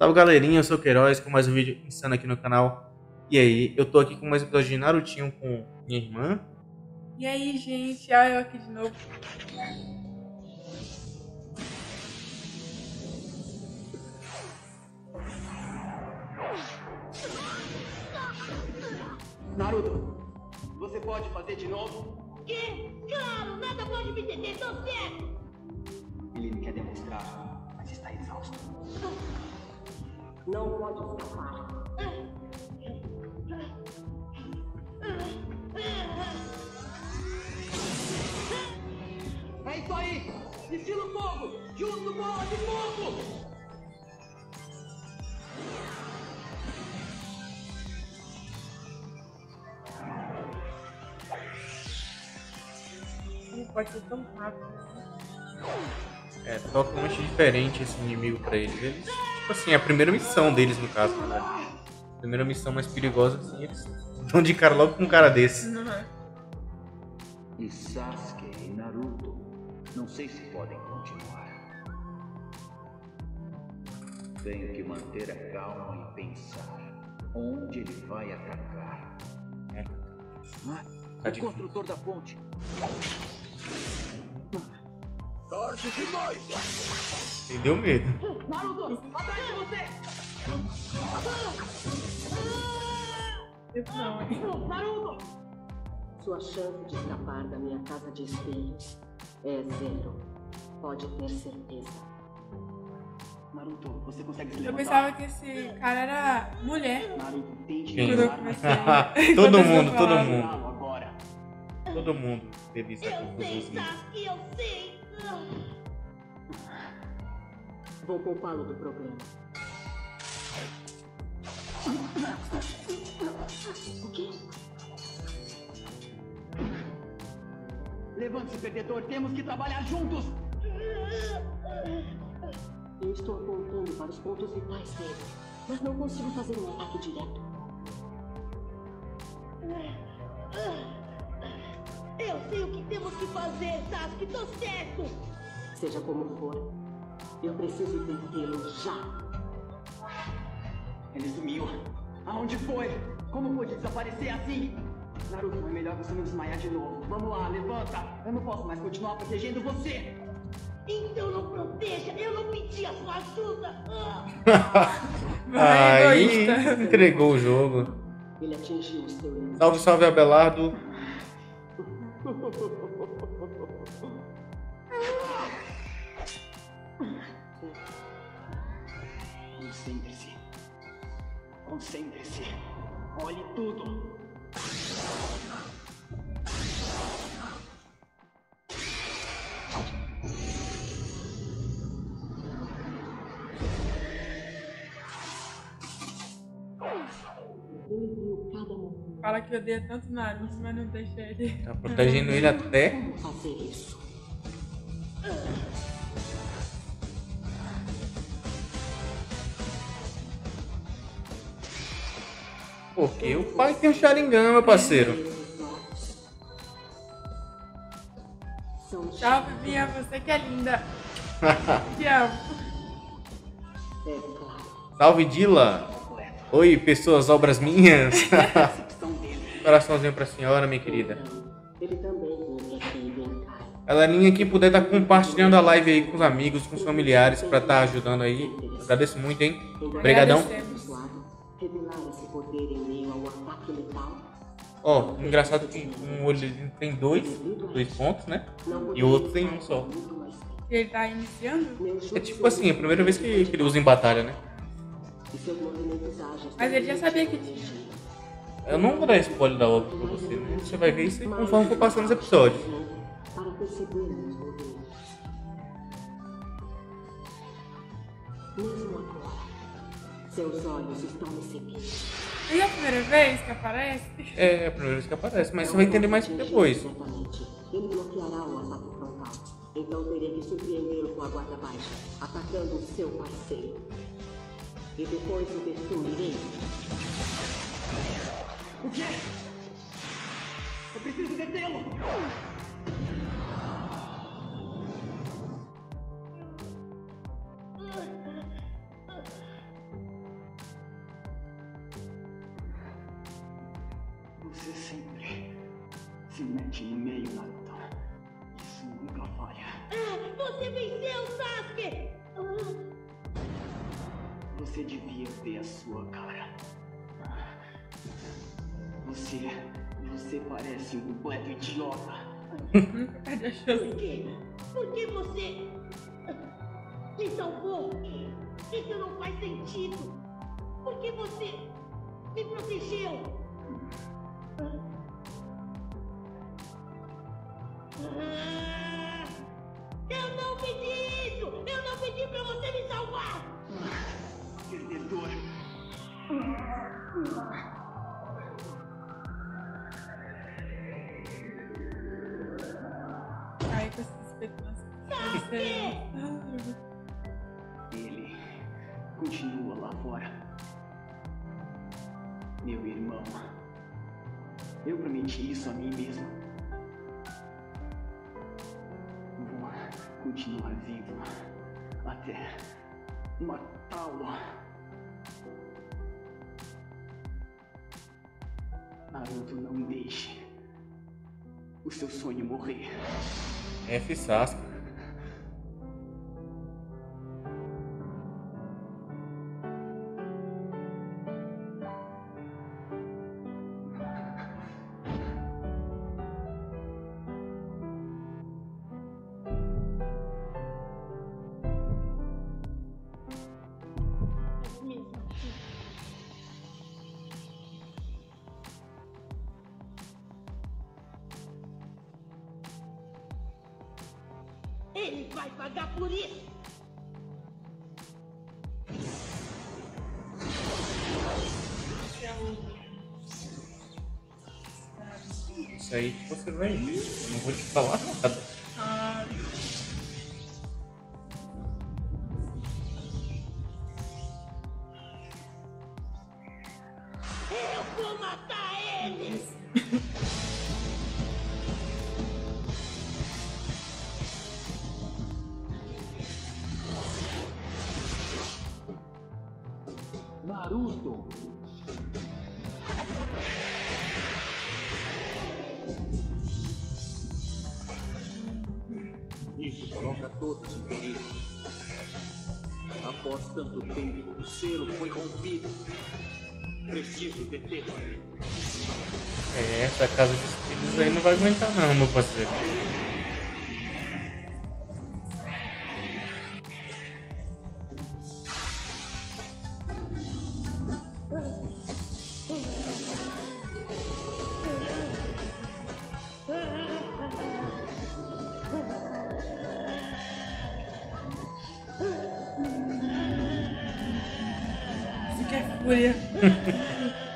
Salve galerinha, eu sou o Queiroz com mais um vídeo insano aqui no canal. E aí, eu tô aqui com mais um episódio de Narutinho com minha irmã. E aí, gente, olha eu aqui de novo. Naruto, você pode fazer de novo? Que? Claro, nada pode me deter, tô certo! Ele quer demonstrar, mas está exausto. Não pode escapar. É isso aí! Estilo fogo! Justo bola de fogo! Não pode ser tão rápido. É totalmente diferente esse inimigo pra eles. Eles, tipo assim, é a primeira missão deles no caso, né? A primeira missão mais perigosa, assim, eles dão de cara logo com um cara desse. E Sasuke e Naruto, não sei se podem continuar. Tenho que manter a calma e pensar onde ele vai atacar. Tá O construtor da ponte. Tarde demais! Ele deu medo. Naruto, atrás de você! Eu não, hein? Naruto! Sua chance de escapar da minha casa de espelhos é zero. Pode ter certeza. Naruto, você consegue se Eu levantar? pensava que esse cara era mulher. Naruto, tente Quem? Quando eu levantar. comecei. Todo Enquanto eu mundo, todo falava. mundo. Não, agora. Todo mundo teve essa Eu sei, confusãozinha. Sasuke, eu sei! Vou poupá-lo do problema. O quê? Levante-se, perdedor, temos que trabalhar juntos! Eu estou apontando para os pontos vitais dele, mas não consigo fazer um ataque direto. Eu sei o que temos que fazer, Sasuke, tô certo! Seja como for, eu preciso detê-lo já. Ele sumiu. Aonde foi? Como pôde desaparecer assim? Naruto, é melhor você não desmaiar de novo. Vamos lá, levanta! Eu não posso mais continuar protegendo você! Então não proteja, eu não pedi a sua ajuda! Vai, Aí egoísta. entregou o jogo. Ele atingiu o seu limite. Salve, salve, Abelardo. Concentre-se. Concentre-se. Olhe tudo. Ele viu cada momento. Fala que odeia tanto Naruto, mas não deixa ele. Tá protegendo ele até. Como fazer isso? Porque o pai tem um Sharingan, meu parceiro. São Salve, Bia, você que é linda. Te amo. É claro. Salve, Dila. Oi, pessoas, obras minhas. São dele. Coraçãozinho pra senhora, minha querida. Ele também vive aqui em Kai. Galerinha, quem puder tá compartilhando a live aí com os amigos, com os familiares, pra tá ajudando aí. Agradeço muito, hein? Obrigadão. Agradecemos. Revelar esse poder em meio ao ataque letal. Ó, engraçado que um olho dele tem dois pontos, né? E o outro tem um só. Muito mais tempo. Ele tá iniciando? Meu É chute tipo assim, a primeira vez que ele usa em batalha, né? e seus movimentos ágeis. Mas ele já sabia que tinha. Eu não vou dar spoiler da obra pra você, né? Você vai ver isso conforme for passando os episódios. Para perceber meus movimentos. Mesmo agora, seus olhos estão me seguindo. E a primeira vez que aparece? É a primeira vez que aparece, mas você vai entender mais depois. Diretamente, ele bloqueará o ataque frontal. Então terei que surpreendê-lo com a guarda baixa, atacando o seu parceiro. E depois o destruirei. O quê? Eu preciso detê-lo! sempre se mete no meio, Naruto. Isso nunca falha. Você venceu, Sasuke! Você devia ver a sua cara. Você parece um completo idiota. Cadê a chance? Por que você me salvou? Isso não faz sentido. Por que você me protegeu? Eu não pedi isso! Eu não pedi pra você me salvar! Perdedor. Ai, com essa expectativa. Ele continua lá fora. Meu irmão. Eu prometi isso a mim mesmo. Vou continuar vivo até matá-lo. Naruto, não deixe o seu sonho morrer. F Sasuke. Ele vai pagar por isso! Isso aí que você vai ver. Eu não vou te falar nada. Ah, Eu vou matar ele! Naruto! Isso coloca todos em perigo. Após tanto tempo, o selo foi rompido. Preciso detê-lo. Essa casa de espíritos aí não vai aguentar não, meu parceiro. isso que é fúria.